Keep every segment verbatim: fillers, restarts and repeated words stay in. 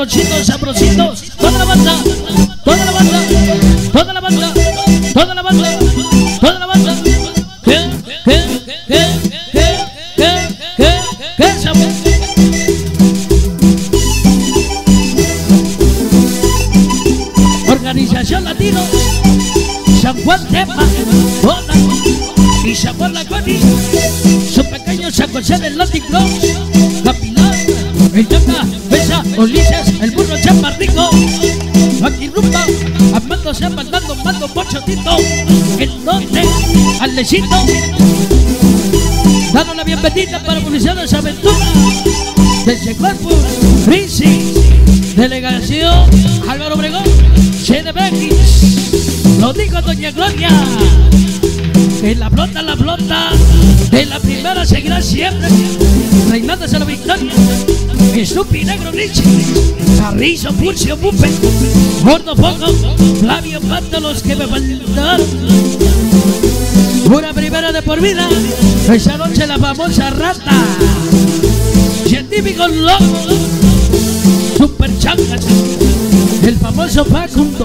Carlosito, Sabrosito, toda la banda, toda la banda, toda la banda, toda la banda, toda la banda. ¿Qué? ¿Qué? ¿Qué? ¿Qué? ¿Qué? ¿Qué? ¿Qué sabor? Organización Latino, San Juan Tepa, Bola y Sabor La Guani, su pequeño San José del Latin Bronx, Capilar, el Yoka, Besa, Ulises, el burro Chaparrico, Joaquín Rumba, Armando se mandando, mando Pochotito, el norte, Alecito, dando la bienvenida para Publicidades Aventura, desde Corpus, Rizzi, Delegación, Álvaro Obregón, C D B X, lo dijo Doña Gloria, que la flota, la flota, de la primera seguirá siempre, reinándose la victoria. Snoopy, Negro, Richie, Carrizo, Pulcio, Pupe, Gordo Foco, Flavio, Pato, los que me faltaron. Una primera de por vida, esa noche la famosa rata, científico loco, super changa, el famoso Facundo,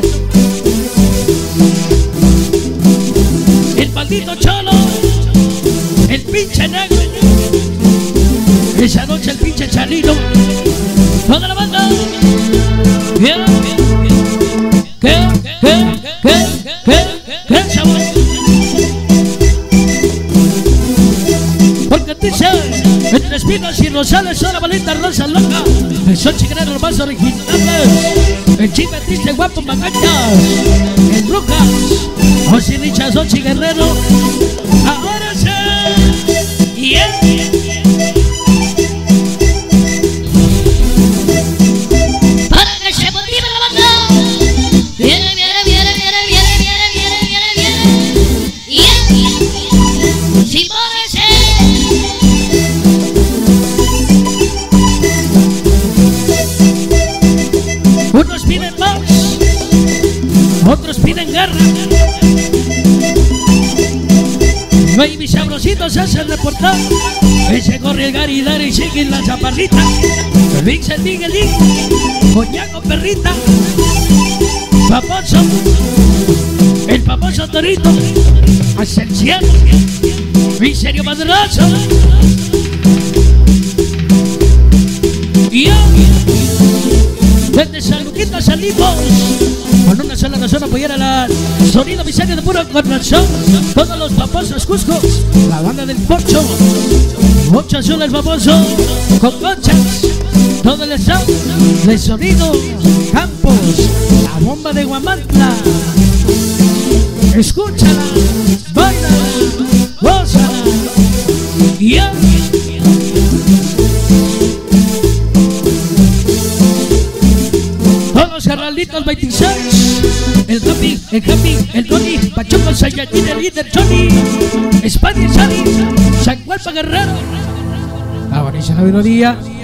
el maldito Cholo, el pinche negro, esa noche el pinche Chalino, toda la banda. Bien, ¿qué? ¿Qué? ¿Qué? ¿Qué? ¿Qué sabor? Porque dice, entre espinas y rosales, una balita rosa loca, son chigreros los más originales, el chive triste, guapo, magachas, el brujas, o si dichas, ochi guerrero, ahora sí, y él. Unos piden más, otros piden guerra. Baby sabrositos se hacen reportar. Ese corre el garidar y sigue la chaparrita. El Vixen, Miguelín, Coñaco, perrita. Famoso, el famoso Torito, hacia el cielo. Mi serio madrazo. Y yo, desde San Luquito salimos con una sola razón, apoyar a la sonido miseria de puro corazón. Todos los famosos Cusco, la banda del Pocho, Ocho Azul el famoso, con conchas, todo el estado de sonido Campos, la bomba de Guamantla. Escúchala, baila, gózala, y yeah. Carnalitos veintiséis, el Capi, el Capi, el Tony, Pachuco, Sayatín, el líder Johnny, España, Sani, San Juan Guerrero. Ahora inicia la melodía.